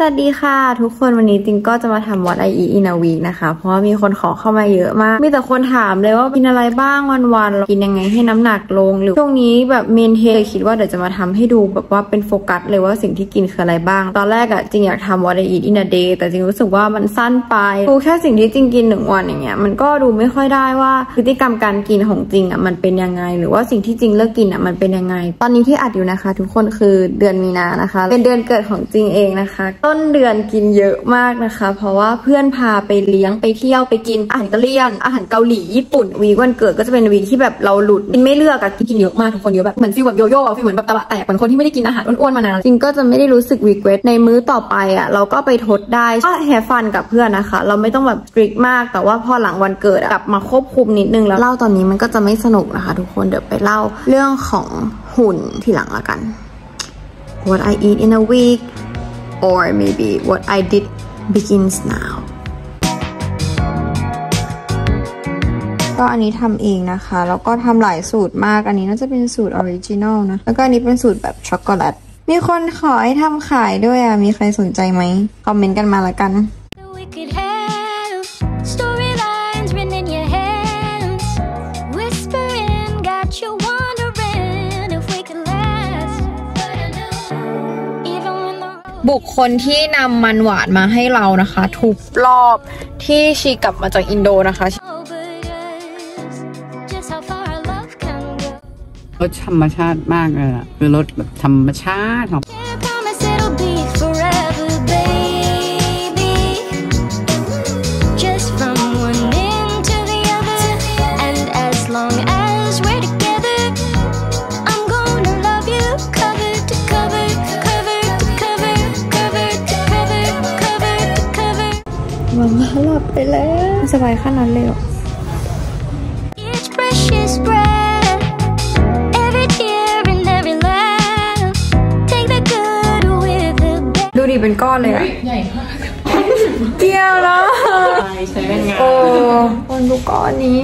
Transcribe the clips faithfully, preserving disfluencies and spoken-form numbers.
วัสดีค่ะทุกคนวันนี้ติงก็จะมาทำ What I Eat in a Week นะคะเพราะว่ามีคนขอเข้ามาเยอะมากมีแต่คนถามเลยว่ากินอะไรบ้างวันๆกินยังไงให้น้ำหนักลงหรือช่วงนี้แบบเมนเทนคิดว่าเดี๋ยวจะมาทำให้ดูแบบว่าเป็นโฟกัสเลยว่าสิ่งที่กินคืออะไรบ้างตอนแรกอะจริงอยากทำ What I Eat in a Day แต่จริงรู้สึกว่ามันสั้นไปดูแค่สิ่งที่จริงกินหนึ่งวันอย่างเงี้ยมันก็ดูไม่ค่อยได้ว่าพฤติกรรมการกินของจริงอะมันเป็นยังไงหรือว่าสิ่งที่จริงเลิกกินอะมันเป็นยังไงตอนนี้ที่อัดอยู่นะคะทุกคนคือเดือนมีนานะคะเป็นเดือนเกิดของจริงเองนะคะต้นเดือนกินเยอะมากนะคะเพราะว่าเพื่อนพาไปเลี้ยงไปเที่ยวไปกินอาหารอิตาเลียนอาหารเกาหลีญี่ปุ่นวีวันเกิดก็จะเป็นวีที่แบบเราหลุดกินไม่เลือกอะกินเยอะมากทุกคนเยอะแบบเหมือนฟีลแบบโยโย่ฟีลเหมือนแบบตะบะแตกเหมือนคนที่ไม่ได้กินอาหารอ้วนๆมานานจริงก็จะไม่ได้รู้สึกรีเกรสในมื้อต่อไปอะเราก็ไปทดได้ก็แฮฟฟันกับเพื่อนนะคะเราไม่ต้องแบบสตริกมากแต่ว่าพอหลังวันเกิดกลับมาควบคุมนิดนึงแล้วเล่าตอนนี้มันก็จะไม่สนุกนะคะทุกคนเดี๋ยวไปเล่าเรื่องของหุ่นทีหลังละกัน What I eat in a week or maybe what I did begins now ก็อันนี้ทำเองนะคะแล้วก็ทำหลายสูตรมากอันนี้น่าจะเป็นสูตรออริจินอลนะแล้วก็อันนี้เป็นสูตรแบบช็อกโกแลตมีคนขอให้ทำขายด้วยอ่ะมีใครสนใจไหมคอมเมนต์กันมาละกันบุคคลที่นำมันหวานมาให้เรานะคะทุกรอบที่ชีกลับมาจากอินโดนะคะรสธรรมชาติมากเลยอะคือรสแบบธรรมชาติของมันหลับไปแล้วสบายขนาดนั้นเลยดูดิเป็นก้อนเลยอะใหญ่มากเกี่ยวแล้วใช้เป็นไงโอ้คนดูก้อนนี้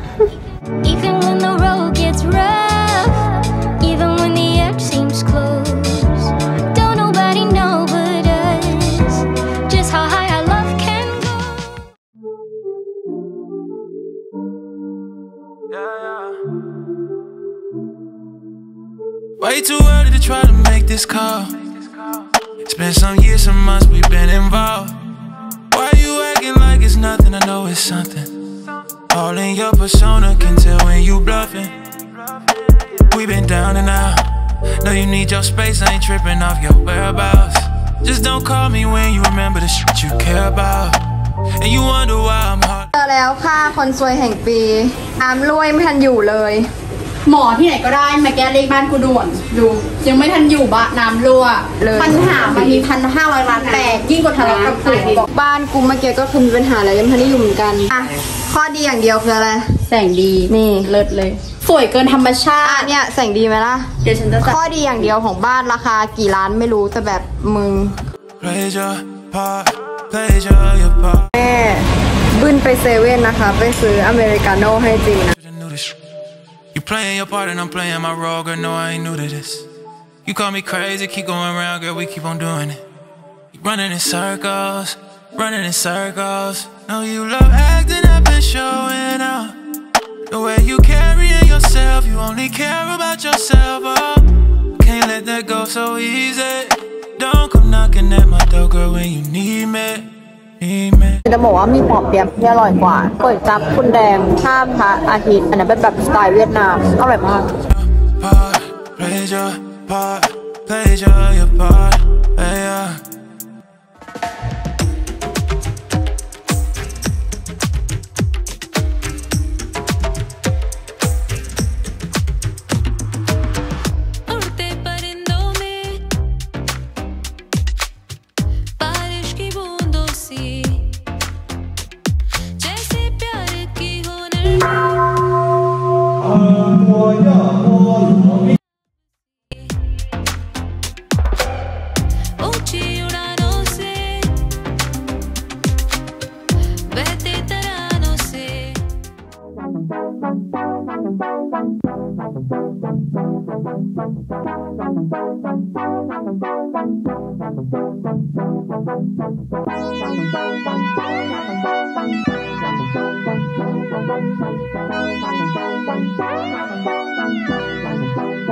Way too early to try to make this call. It's been some years, some months we've been involved. Why you acting like it's nothing? I know it's something. All in your persona, can tell when you bluffing. We've been down and out. Know you need your space, I ain't tripping off your whereabouts. Just don't call me when you remember the shit you care about. And you wonder why I'm hard. เจอแล้วค่ะคนสวยแห่งปีน้ำรวยไม่ทันอยู่เลยหมอที่ไหนก็ได้มาแก้เลขบ้านกูด่วนดูยังไม่ทันอยู่บ้านน้ำรั่วเลยปัญหามันมีพันห้าร้อยล้านแตกยิ่งกว่าทะเลาะกับผัวบอกบ้านกูเมื่อกี้ก็คือมีปัญหาแล้วยังไม่ทันได้อยู่เหมือนกันอ่ะข้อดีอย่างเดียวคืออะไรแสงดีนี่เลิศเลยสวยเกินธรรมชาติเนี่ยแสงดีไหมล่ะเดี๋ยวฉันจะข้อดีอย่างเดียวของบ้านราคากี่ล้านไม่รู้แต่แบบมึงแม่บึ้นไปเซเว่นนะคะไปซื้ออเมริกาโน่ให้จริงนะ You playing your part and I'm playing my role, girl, no I ain't new to this. You call me crazy, keep going around, girl, we keep on doing it. You running in circles, running in circles. Know you love acting up and showing out. The way you carrying yourself, you only care about yourself, oh. Can't let that go so easy. Don't come knocking at my door, girl, when you need me. จะบอกว่ามีปอบเปี๊ยะที่อร่อยกว่าก๋วยจั๊บคุณแดงข้ามพระอาทิตย์อันนั้นเป็นแบบสไตล์เวียดนามอร่อยมาก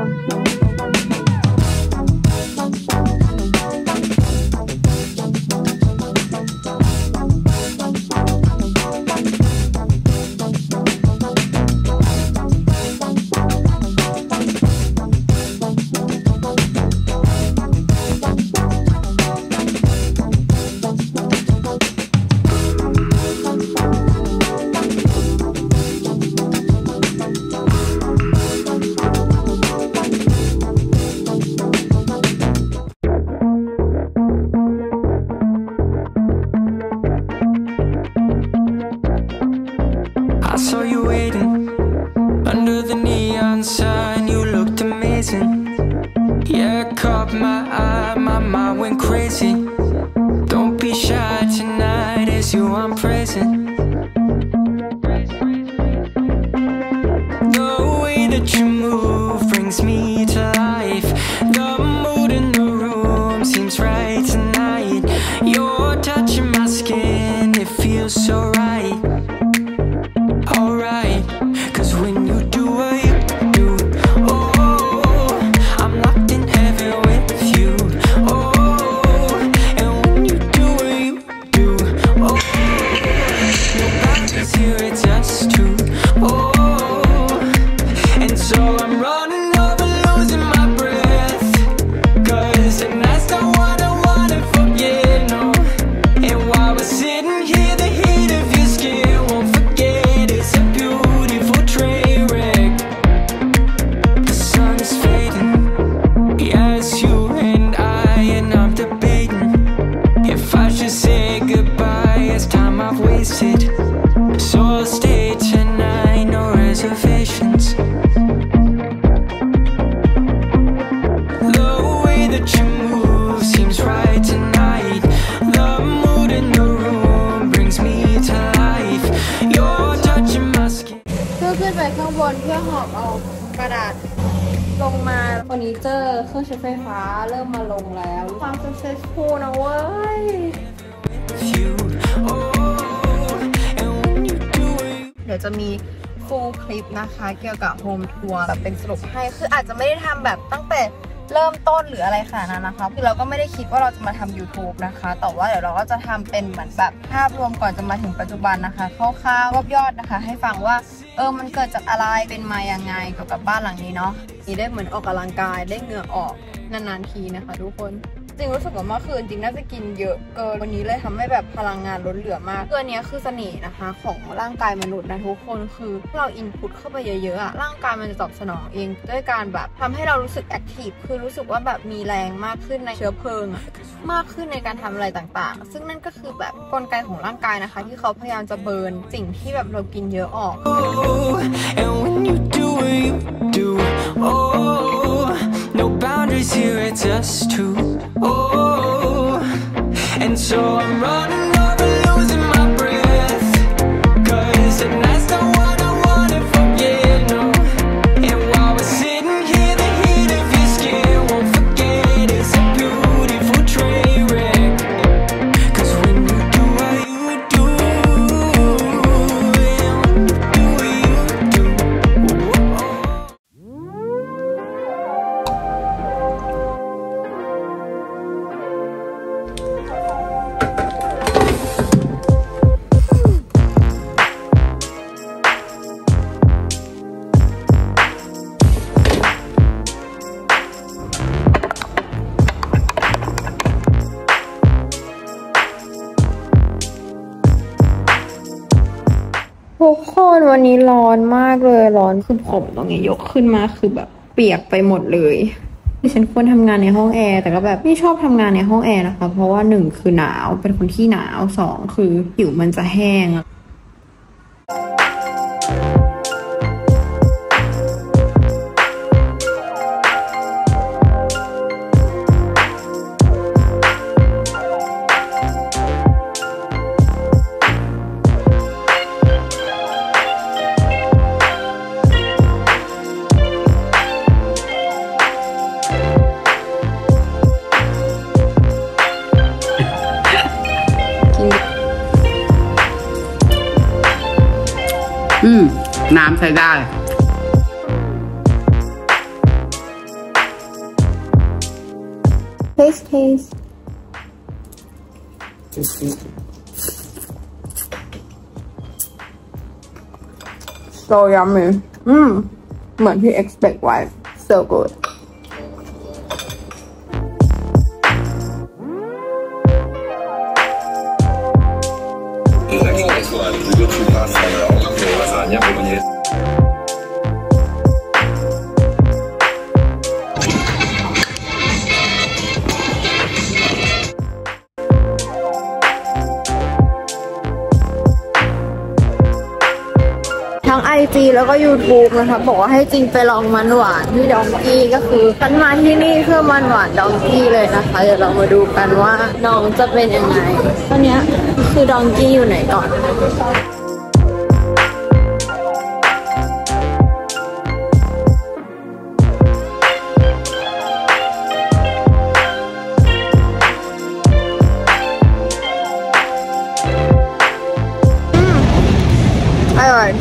I saw you waiting under the neon sign. You looked amazing. Yeah, it caught my eye. My mind went crazy. Don't be shy tonight. It's you I'm praising. The way that you move brings me to life. The mood in the room seems right tonight. You're touching my skin. It feels so right. So I'll stay tonight, no reservations. The way that you move seems right tonight. The mood in the room brings me to life. You're touching my skin. เพื่อขึ้นไปข้างบนเพื่อหอบเอากระดาษลงมาเฟอร์นิเจอร์เครื่องใช้ไฟฟ้าเริ่มมาลงแล้วความ successful นะเว้ยเดี๋ยวจะมีฟูลคลิปนะคะเกี่ยวกับโฮมทัวร์แบบเป็นสรุปให้คืออาจจะไม่ได้ทำแบบตั้งแต่เริ่มต้นหรืออะไรขนาดนั้นนะคะคือเราก็ไม่ได้คิดว่าเราจะมาทำ YouTube นะคะแต่ว่าเดี๋ยวเราก็จะทำเป็นเหมือนแบบภาพรวมก่อนจะมาถึงปัจจุบันนะคะคร่าวๆยอดๆนะคะให้ฟังว่าเออมันเกิดจากอะไรเป็นมายังไงเกี่ยวกับบ้านหลังนี้เนาะนี่ได้เหมือนออกกำลังกายได้เหงื่อออกนานๆทีนะคะทุกคนจริงรู้สึกว่าเมื่อคืนจริงน่าจะกินเยอะเกินวันนี้เลยทำให้แบบพลังงานล้นเหลือมากตัวนี้คือเสน่ห์นะคะของร่างกายมนุษย์นะทุกคนคือเราอินพุตเข้าไปเยอะๆอะร่างกายมันจะตอบสนองเองด้วยการแบบทำให้เรารู้สึกแอคทีฟคือรู้สึกว่าแบบมีแรงมากขึ้นในเชื้อเพลิงมากขึ้นในการทำอะไรต่างๆซึ่งนั่นก็คือแบบกลไกของร่างกายนะคะที่เขาพยายามจะเบิร์นสิ่งที่แบบเรากินเยอะออก No boundaries here, it's us two. Oh, and so I'm running over, losing my breath. Cause tonight's not what I wanna forget, no. And while we're sitting here, the heat of your skin won't forget. It's a beautiful train wreck. Cause when you do what you do, and when you do what you do, oh, oh. ทุกคนวันนี้ร้อนมากเลยร้อนคือผมตรงนี้ยกขึ้นมาคือแบบเปียกไปหมดเลยดิฉันควรทำงานในห้องแอร์แต่ก็แบบไม่ชอบทำงานในห้องแอร์นะคะเพราะว่าหนึ่งคือหนาวเป็นคนที่หนาวสองคือผิวมันจะแห้งอืมน้ำใช้ได้ taste taste so yummy อืมเหมือนที่ expect ไว้ so goodทั้ง ไอ จี แล้วก็ ยูทูบ นะคะบอกว่าให้จริงไปลองมันหวานที่ดองกี้ก็คือฉันมาที่นี่เพื่อมันหวานดองกี้เลยนะคะเดี๋ยวเรามาดูกันว่าน้องจะเป็นยังไงตอนนี้คือดองกี้อยู่ไหนก่อนอร่อย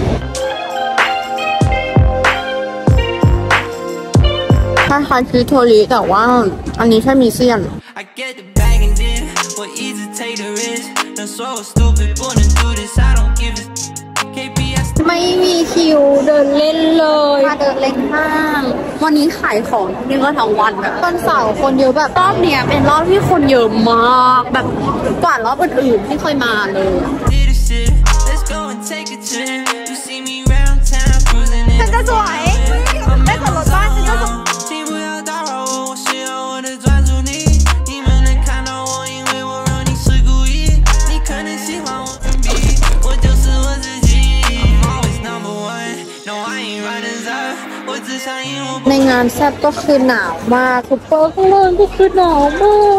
คล้ายๆชีสโทริแต่ว่าอันนี้แค่มีเสี้ยนไม่มีคิวเดินเล่นเลยมาเดินเล่นห้างวันนี้ขายของนี่ก็ทั้งวันแบบวันเสาร์คนเยอะแบบรอบเนี้ยเป็นรอบที่คนเยอะมากแบบกว่ารอบอื่นๆที่เคยมาเลยฉันจะสวยได้ส่วนลดบ้านฉันจะสวยในงานแซ่บก็คือหนาวมากซุปเปอร์ข้างล่างก็คือหนาวมาก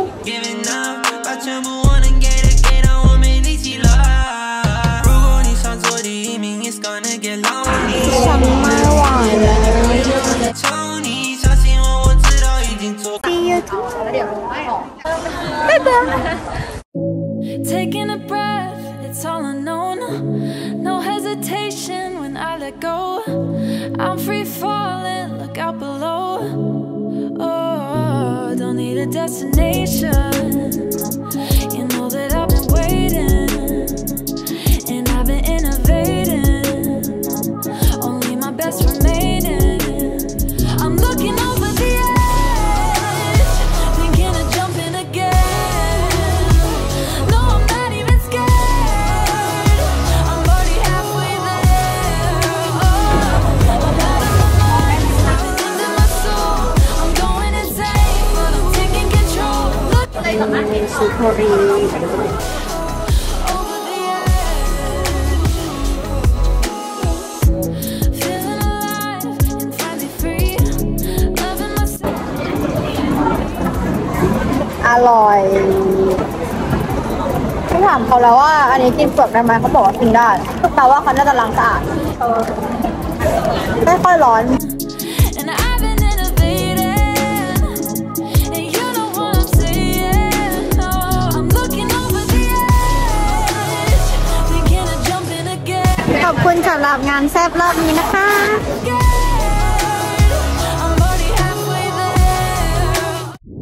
ฉันไม่ไหวแล้ว Taking a breath, it's all unknown. No hesitation when I let go. I'm free falling, look out below. Oh, don't need a destination. You know that I've been waiting, and I've been innovating. Only my best remaining. I'm looking over the edge, thinking of jumping again. No, I'm not even scared. I'm already halfway there. Oh, I'm out of my mind, stepping into my soul. I'm going insane, but I'm taking control. Look over the edge, feeling alive and finally free. Loving myself. อร่อยที่ถามเขาแล้วว่าอันนี้กินเปลือกได้ไหมเขาบอกว่ากินได้แต่ว่าเขาน่าจะล้างสะอาดไม่ค่อยร้อน And I've been innovating, and you know what I'm saying. No, I'm looking over the edge, thinking of jumping again. ขอบคุณสำหรับงานแซ่บรอบนี้นะคะ I'm already halfway there.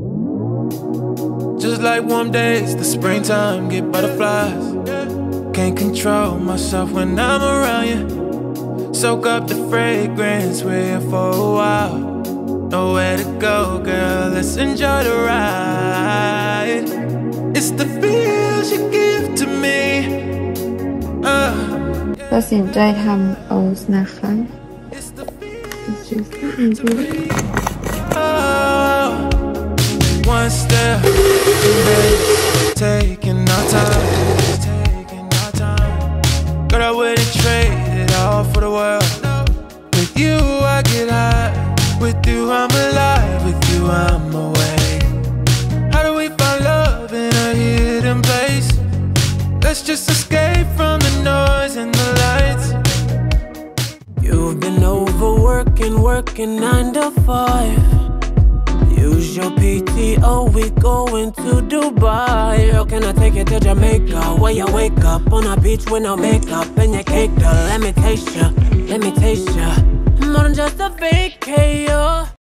Just like warm days, the springtime get butterflies. Can't control myself when I'm around you. Soak up the fragrance, we're here for a while. Nowhere to go, girl, let's enjoy the ride. It's the feels you give to me. Uh, ตัดสินใจทำโอ๊ตนะคะ it's the feels you give to me. Oh, one step, two days, taking our time, taking our time. Girl, I wouldn't trade it all for the world. With you, I get high. With you, I'm alive. With you, I'm awake. How do we find love in a hidden place? Let's just escape from the noise and the lights. You've been overworking, working nine to five. Use your P T O, we going to Dubai. Or can I take you to Jamaica? Where you wake up on a beach with no makeup and your cake, girl. Let me taste ya, let me taste ya. More than just a fake, hey, yo.